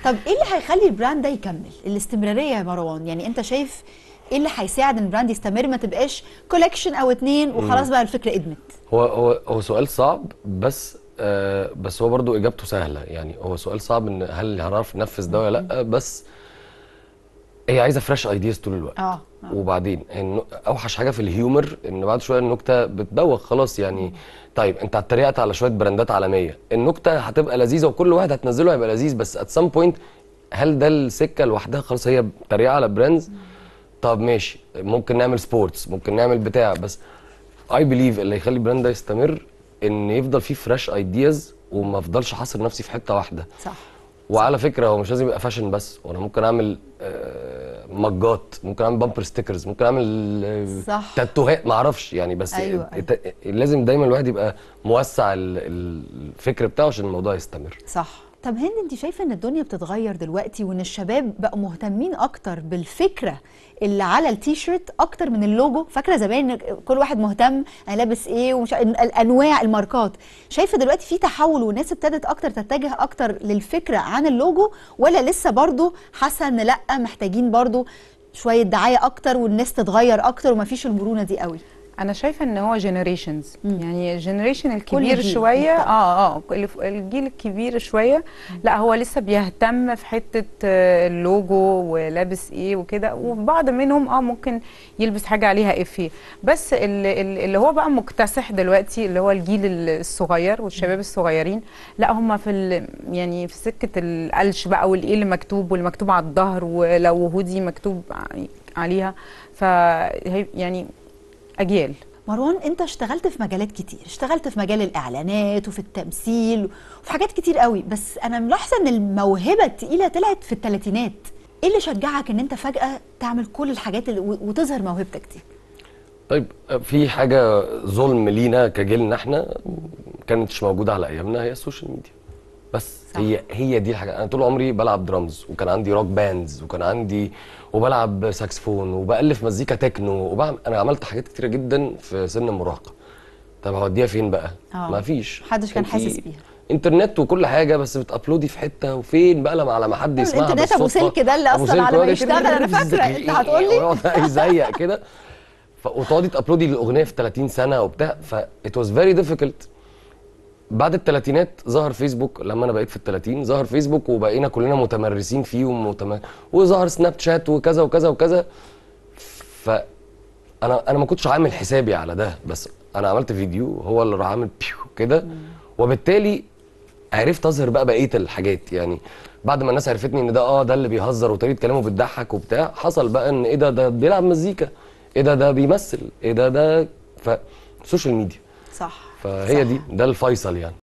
طب ايه اللي هيخلي البراند ده يكمل؟ الاستمراريه يا مروان، يعني انت شايف ايه اللي هيساعد ان البراند يستمر، ما تبقاش كولكشن او اتنين وخلاص بقى الفكره ادمت؟ هو سؤال صعب، بس هو برضو اجابته سهله. يعني هو سؤال صعب ان هل هنعرف ننفذ ده ولا لا، بس هي عايزه فريش ايدياز طول الوقت. وبعدين اوحش حاجه في الهيومر ان بعد شويه النكته بتبوخ خلاص يعني. طيب انت اتريقت على شويه براندات عالميه، النكته هتبقى لذيذه وكل واحد هتنزله هيبقى لذيذ، بس ات سام بوينت هل ده السكه لوحدها خلاص هي تريقه على براندز؟ طب ماشي، ممكن نعمل سبورتس، ممكن نعمل بتاع، بس اي بليف اللي يخلي البراند ده يستمر ان يفضل فيه فريش ايدياز وما افضلش حاصر نفسي في حته واحده. صح. وعلى فكره هو مش لازم يبقى فاشن بس، وانا ممكن اعمل مجات، ممكن اعمل بامبر ستيكرز، ممكن اعمل تاتوهات، ما اعرفش يعني. بس أيوة. لازم دايما الواحد يبقى موسع الفكر بتاعه عشان الموضوع يستمر. صح. طب هند، انت شايفه ان الدنيا بتتغير دلوقتي وان الشباب بقوا مهتمين اكتر بالفكره اللي على التيشيرت اكتر من اللوجو؟ فاكره زمان كل واحد مهتم انا لابس ايه ومش الانواع الماركات. شايفه دلوقتي في تحول والناس ابتدت اكتر تتجه اكتر للفكره عن اللوجو، ولا لسه برضو حاسه ان لا محتاجين برضو شويه دعايه اكتر والناس تتغير اكتر ومفيش المرونه دي قوي؟ انا شايفه ان هو جنريشنز، يعني الجنريشن الكبير شويه الجيل الكبير شويه لا هو لسه بيهتم في حته اللوجو ولابس ايه وكده، وبعض منهم ممكن يلبس حاجه عليها افيه، بس اللي هو بقى مكتسح دلوقتي اللي هو الجيل الصغير والشباب الصغيرين، لا هم في يعني في سكه القلش بقى والايه اللي مكتوب واللي مكتوب على الظهر، ولو هودي مكتوب عليها، ف يعني أجيال. مروان، انت اشتغلت في مجالات كتير، اشتغلت في مجال الاعلانات وفي التمثيل وفي حاجات كتير قوي، بس انا ملاحظه ان الموهبه التقيله طلعت في الثلاثينات. ايه اللي شجعك ان انت فجاه تعمل كل الحاجات وتظهر موهبتك دي؟ طيب في حاجه ظلم لينا كجيلنا احنا كانتش موجوده على ايامنا، هي السوشيال ميديا بس. صح. هي دي الحاجه. انا طول عمري بلعب درامز، وكان عندي روك باندز، وكان عندي وبلعب ساكسفون، وبالف مزيكا تكنو، انا عملت حاجات كتيره جدا في سن المراهقه. طب هوديها فين بقى؟ ما فيش، محدش كان حاسس بيها. انترنت وكل حاجه، بس بتابلودي في حته، وفين بقى لما على ما حد يسمعها الانترنت ابو سلك ده اللي اصلا على ما يشتغل، انا فاكره انت هتقول لي ويقعد يزيق كده، وتقعدي تابلودي الاغنيه في 30 سنه وبتاع، فات واز فيري ديفيكلت. بعد الثلاثينات ظهر فيسبوك، لما انا بقيت في ال30 ظهر فيسبوك وبقينا كلنا متمرسين فيه وظهر سناب شات وكذا وكذا وكذا. انا ما كنتش عامل حسابي على ده، بس انا عملت فيديو هو اللي راح عامل كده، وبالتالي عرفت اظهر بقى بقيه الحاجات. يعني بعد ما الناس عرفتني ان ده اللي بيهزر وطريقه كلامه بتضحك وبتاع، حصل بقى ان ايه ده بيلعب مزيكا، ايه ده بيمثل، ايه ده فالسوشيال ميديا. صح. فهي صح. ده الفيصل يعني.